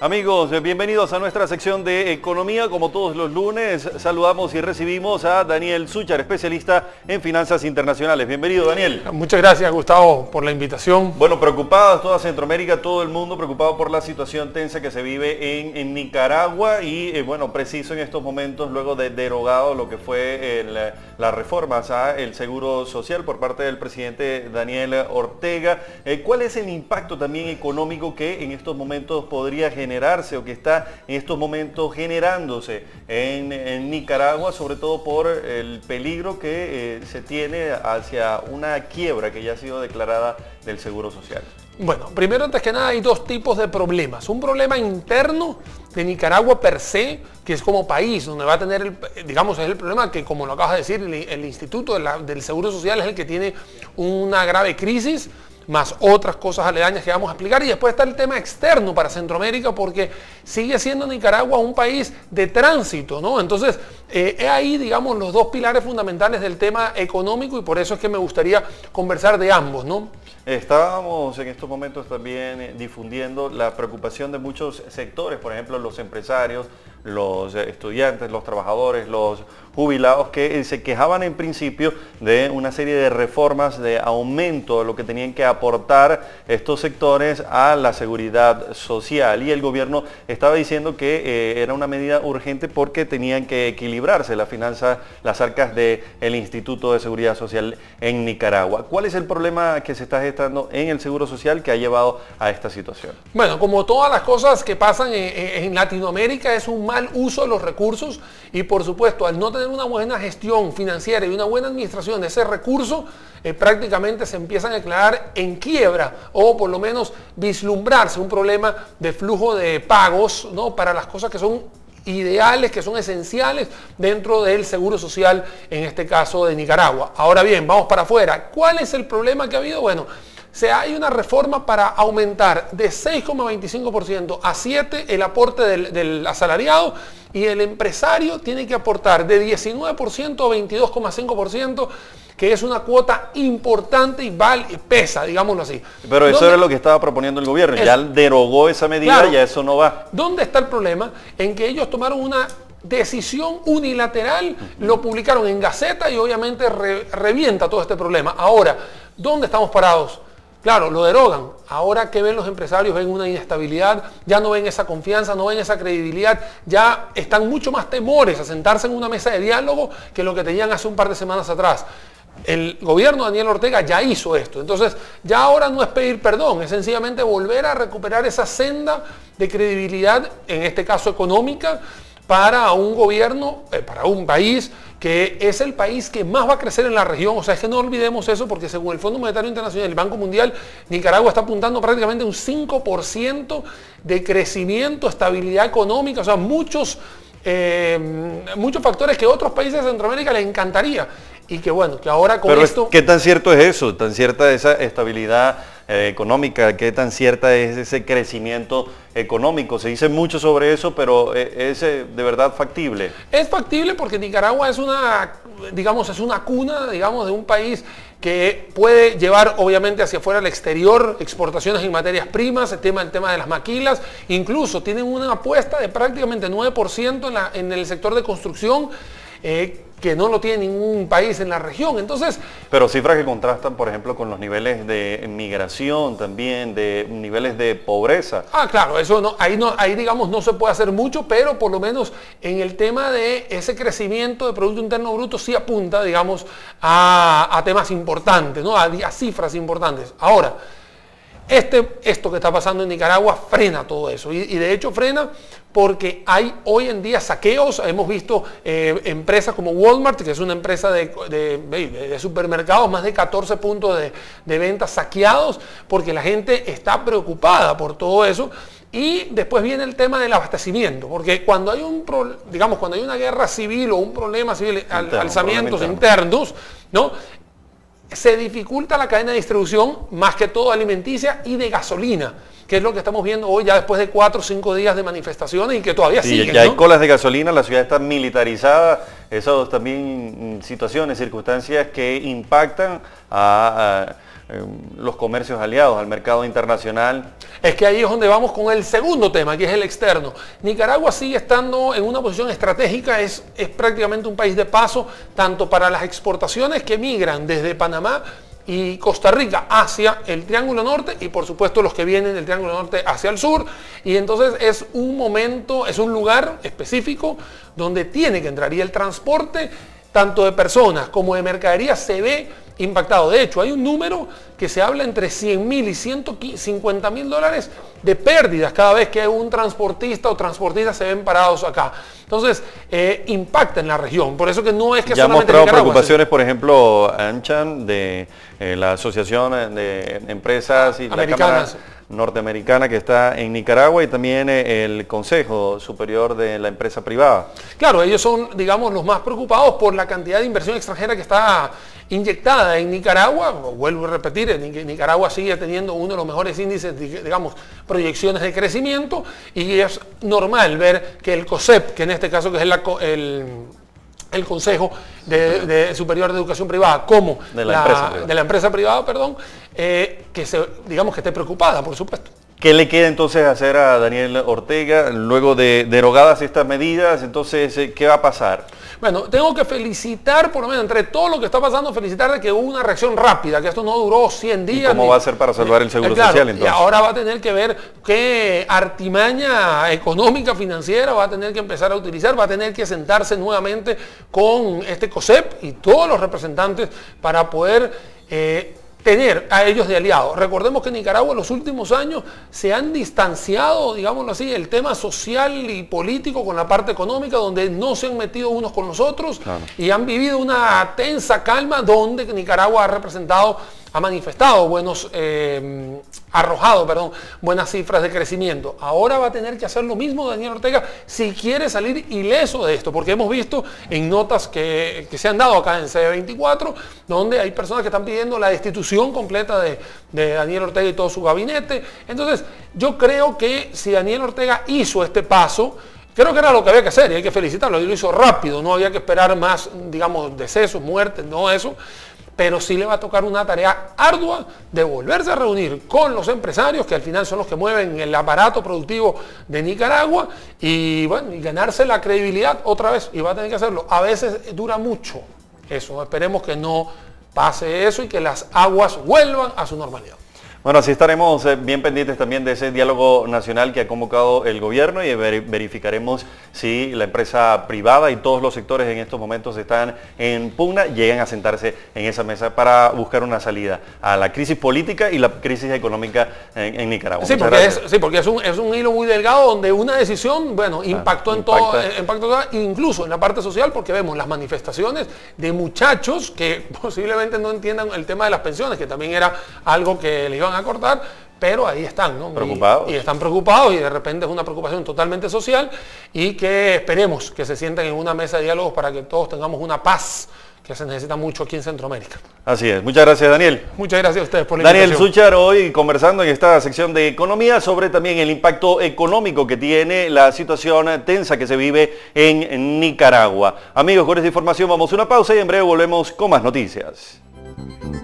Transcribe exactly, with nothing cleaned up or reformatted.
Amigos, bienvenidos a nuestra sección de Economía. Como todos los lunes, saludamos y recibimos a Daniel Zúchar, especialista en finanzas internacionales. Bienvenido, Daniel. Muchas gracias, Gustavo, por la invitación. Bueno, preocupados toda Centroamérica, todo el mundo preocupado por la situación tensa que se vive en, en Nicaragua y, eh, bueno, preciso en estos momentos, luego de derogado lo que fue el, las reformas al Seguro Social por parte del presidente Daniel Ortega. Eh, ¿Cuál es el impacto también económico que en estos momentos podría generar generarse o que está en estos momentos generándose en, en Nicaragua, sobre todo por el peligro que eh, se tiene hacia una quiebra que ya ha sido declarada del Seguro Social? Bueno, primero, antes que nada, hay dos tipos de problemas. Un problema interno de Nicaragua per se, que es como país, donde va a tener, el, digamos, es el problema que, como lo acabas de decir, el, el Instituto de la, del Seguro Social es el que tiene una grave crisis, más otras cosas aledañas que vamos a explicar. Y después está el tema externo para Centroamérica, porque sigue siendo Nicaragua un país de tránsito, ¿no? Entonces, eh, es ahí, digamos, los dos pilares fundamentales del tema económico, y por eso es que me gustaría conversar de ambos, ¿no? Estábamos en estos momentos también difundiendo la preocupación de muchos sectores, por ejemplo, los empresarios, los estudiantes, los trabajadores, los jubilados, que se quejaban en principio de una serie de reformas de aumento de lo que tenían que aportar estos sectores a la seguridad social, y el gobierno estaba diciendo que eh, era una medida urgente porque tenían que equilibrarse las finanzas, las arcas del Instituto de Seguridad Social en Nicaragua. ¿Cuál es el problema que se está gestando en el Seguro Social que ha llevado a esta situación? Bueno, como todas las cosas que pasan en, en Latinoamérica, es un mal uso de los recursos, y por supuesto, al no tener una buena gestión financiera y una buena administración de ese recurso, eh, prácticamente se empiezan a declarar en quiebra, o por lo menos vislumbrarse un problema de flujo de pagos, ¿no?, para las cosas que son ideales, que son esenciales dentro del Seguro Social, en este caso de Nicaragua. Ahora bien, vamos para afuera. ¿Cuál es el problema que ha habido? Bueno, se hay una reforma para aumentar de seis coma veinticinco por ciento a siete por ciento el aporte del, del asalariado, y el empresario tiene que aportar de diecinueve por ciento a veintidós coma cinco por ciento, que es una cuota importante y vale, pesa, digámoslo así. Pero eso era lo que estaba proponiendo el gobierno, es, ya derogó esa medida, claro, ya eso no va. ¿Dónde está el problema? En que ellos tomaron una decisión unilateral, uh-huh. lo publicaron en Gaceta y obviamente re, revienta todo este problema. Ahora, ¿dónde estamos parados? Claro, lo derogan. Ahora, ¿qué ven los empresarios? Ven una inestabilidad, ya no ven esa confianza, no ven esa credibilidad, ya están mucho más temores a sentarse en una mesa de diálogo que lo que tenían hace un par de semanas atrás. El gobierno de Daniel Ortega ya hizo esto, entonces ya ahora no es pedir perdón, es sencillamente volver a recuperar esa senda de credibilidad, en este caso económica, para un gobierno, eh, para un país que es el país que más va a crecer en la región. O sea, es que no olvidemos eso, porque según el Fondo Monetario Internacional y el Banco Mundial, Nicaragua está apuntando prácticamente un cinco por ciento de crecimiento, estabilidad económica, o sea, muchos, eh, muchos factores que a otros países de Centroamérica les encantaría. Y que bueno, que ahora con Pero esto... ¿qué tan cierto es eso? ¿Tan cierta esa estabilidad eh, económica? ¿Qué tan cierta es ese crecimiento económico? Se dice mucho sobre eso, pero ¿es eh, de verdad factible? Es factible porque Nicaragua es una, digamos, es una cuna, digamos, de un país que puede llevar obviamente hacia afuera al exterior exportaciones en materias primas, el tema, el tema de las maquilas, incluso tienen una apuesta de prácticamente nueve por ciento en, la, en el sector de construcción, eh, que no lo tiene ningún país en la región. Entonces, pero cifras que contrastan, por ejemplo, con los niveles de migración también, de niveles de pobreza. Ah, claro, eso no, ahí no, ahí digamos no se puede hacer mucho, pero por lo menos en el tema de ese crecimiento de Producto Interno Bruto sí apunta, digamos, a, a temas importantes, ¿no? A, a cifras importantes. Ahora, Este, esto que está pasando en Nicaragua frena todo eso, y, y de hecho frena porque hay hoy en día saqueos. Hemos visto eh, empresas como Walmart, que es una empresa de, de, de supermercados, más de catorce puntos de, de ventas saqueados, porque la gente está preocupada por todo eso. Y después viene el tema del abastecimiento, porque cuando hay un pro, digamos, cuando hay una guerra civil o un problema civil, Interno, alzamientos problema internos, ¿no?, se dificulta la cadena de distribución, más que todo alimenticia y de gasolina, que es lo que estamos viendo hoy ya después de cuatro o cinco días de manifestaciones y que todavía sí, siguen. Ya ¿no? hay colas de gasolina, la ciudad está militarizada, esas también situaciones, circunstancias que impactan a, a eh, los comercios aliados al mercado internacional. Es que ahí es donde vamos con el segundo tema, que es el externo. Nicaragua sigue estando en una posición estratégica, es, es prácticamente un país de paso, tanto para las exportaciones que migran desde Panamá y Costa Rica hacia el Triángulo Norte y por supuesto los que vienen del Triángulo Norte hacia el sur, y entonces es un momento, es un lugar específico donde tiene que entrar, y el transporte tanto de personas como de mercadería se ve impactado. De hecho, hay un número que se habla entre cien mil y ciento cincuenta mil dólares de pérdidas cada vez que un transportista o transportistas se ven parados acá. Entonces, eh, impacta en la región. Por eso que no es que ya solamente ha mostrado Nicaragua, preocupaciones, por ejemplo, AmCham, de eh, la Asociación de Empresas y la Cámara Norteamericana que está en Nicaragua, y también eh, el Consejo Superior de la Empresa Privada. Claro, ellos son, digamos, los más preocupados por la cantidad de inversión extranjera que está inyectada en Nicaragua. Vuelvo a repetir, Nicaragua sigue teniendo uno de los mejores índices, digamos, proyecciones de crecimiento, y es normal ver que el COSEP, que en este caso que es el, el, el Consejo de, de Superior de Educación Privada, como de la, la, empresa, privada. De la empresa privada, perdón, eh, que se, digamos que esté preocupada, por supuesto. ¿Qué le queda entonces hacer a Daniel Ortega luego de derogadas estas medidas? Entonces, ¿qué va a pasar? Bueno, tengo que felicitar, por lo menos entre todo lo que está pasando, felicitar de que hubo una reacción rápida, que esto no duró cien días. ¿Y cómo ni, va a ser para salvar el seguro eh, claro, social entonces? Y ahora va a tener que ver qué artimaña económica, financiera va a tener que empezar a utilizar, va a tener que sentarse nuevamente con este COSEP y todos los representantes para poder Eh, tener a ellos de aliados. Recordemos que en Nicaragua en los últimos años se han distanciado, digámoslo así, el tema social y político con la parte económica, donde no se han metido unos con los otros, claro, y han vivido una tensa calma donde Nicaragua ha representado, ha manifestado buenos, eh, arrojado, perdón, buenas cifras de crecimiento. Ahora va a tener que hacer lo mismo Daniel Ortega si quiere salir ileso de esto, porque hemos visto en notas que, que se han dado acá en C veinticuatro, donde hay personas que están pidiendo la destitución completa de, de Daniel Ortega y todo su gabinete. Entonces, yo creo que si Daniel Ortega hizo este paso, creo que era lo que había que hacer y hay que felicitarlo. Él lo hizo rápido, no había que esperar más, digamos, decesos, muertes, no eso. Pero sí le va a tocar una tarea ardua de volverse a reunir con los empresarios, que al final son los que mueven el aparato productivo de Nicaragua, y bueno, y ganarse la credibilidad otra vez, y va a tener que hacerlo. A veces dura mucho eso, esperemos que no pase eso y que las aguas vuelvan a su normalidad. Bueno, así estaremos bien pendientes también de ese diálogo nacional que ha convocado el gobierno, y verificaremos si la empresa privada y todos los sectores en estos momentos están en pugna, llegan a sentarse en esa mesa para buscar una salida a la crisis política y la crisis económica en, en Nicaragua. Sí, porque, es, sí, porque es un, es un hilo muy delgado donde una decisión, bueno, impactó ah, en todo, impactó incluso en la parte social, porque vemos las manifestaciones de muchachos que posiblemente no entiendan el tema de las pensiones, que también era algo que le iban a cortar, pero ahí están, ¿no? Preocupados. Y, y están preocupados, y de repente es una preocupación totalmente social, y que esperemos que se sienten en una mesa de diálogos para que todos tengamos una paz que se necesita mucho aquí en Centroamérica. Así es. Muchas gracias, Daniel. Muchas gracias a ustedes por la Daniel invitación. Zúchar, hoy conversando en esta sección de economía sobre también el impacto económico que tiene la situación tensa que se vive en Nicaragua. Amigos, con esta información vamos a una pausa y en breve volvemos con más noticias.